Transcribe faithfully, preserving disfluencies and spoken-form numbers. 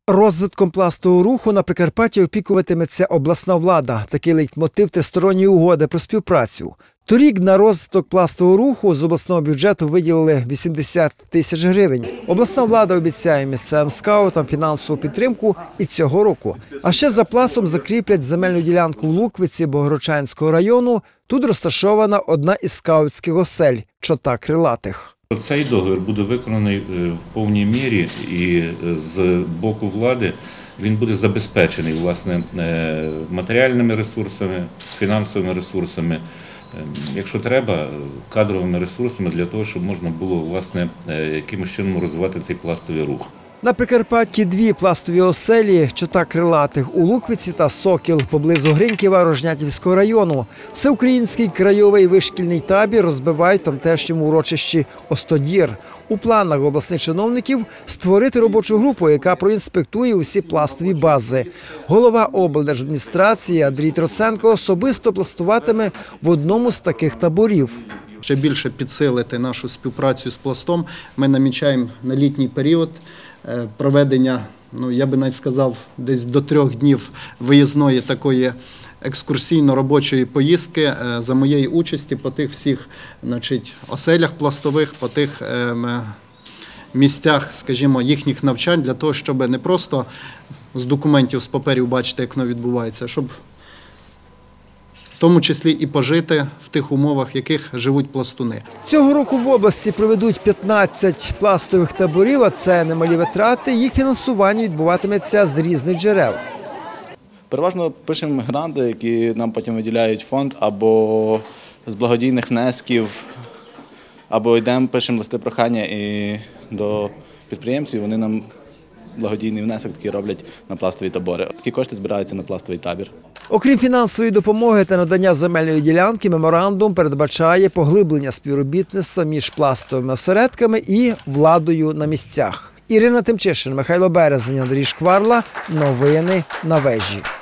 Розвитком пластового руху на Прикарпатті опікуватиметься обласна влада. Такий лейтмотив тристоронньої угоди про співпрацю. Торік на розвиток пластового руху з обласного бюджету виділили вісімдесят тисяч гривень. Обласна влада обіцяє місцевим скаутам фінансову підтримку і цього року. А ще за пластом закріплять земельну ділянку в Луквиці Богородчанського району. Тут розташована одна із скаутських осель – Чота Крилатих. Цей договір буде виконаний в повній мірі і з боку влади він буде забезпечений власне матеріальними ресурсами, фінансовими ресурсами, якщо треба, кадровими ресурсами для того, щоб можна було власне якимось чином розвивати цей пластовий рух. На Прикарпатті дві пластові оселі – Чота Крилатих у Луквиці та Сокіл поблизу Гринькова Рожнятівського району. Всеукраїнський краєвий вишкільний табір розбивають в тамтешньому урочищі Остодір. У планах обласних чиновників створити робочу групу, яка проінспектує усі пластові бази. Голова облдержадміністрації Андрій Троценко особисто пластуватиме в одному з таких таборів. Ще більше підсилити нашу співпрацю з пластом ми намічаємо на літній період проведення, ну я би навіть сказав, десь до трьох днів виїзної такої екскурсійно-робочої поїздки за моєї участі по тих всіх, значить, оселях пластових, по тих місцях, скажімо, їхніх навчань, для того, щоб не просто з документів, з паперів бачити, як воно відбувається, а щоб в тому числі і пожити в тих умовах, в яких живуть пластуни. Цього року в області проведуть п'ятнадцять пластових таборів, а це немалі витрати. Їх фінансування відбуватиметься з різних джерел. Переважно пишемо гранти, які нам потім виділяють фонд, або з благодійних внесків, або йдемо, пишемо листи прохання і до підприємців, вони нам благодійний внесок такий роблять на пластові табори. Такі кошти збираються на пластовий табір. Окрім фінансової допомоги та надання земельної ділянки, меморандум передбачає поглиблення співробітництва між пластовими осередками і владою на місцях. Ірина Тимчишин, Михайло Березень, Андрій Шкварла. Новини на вежі.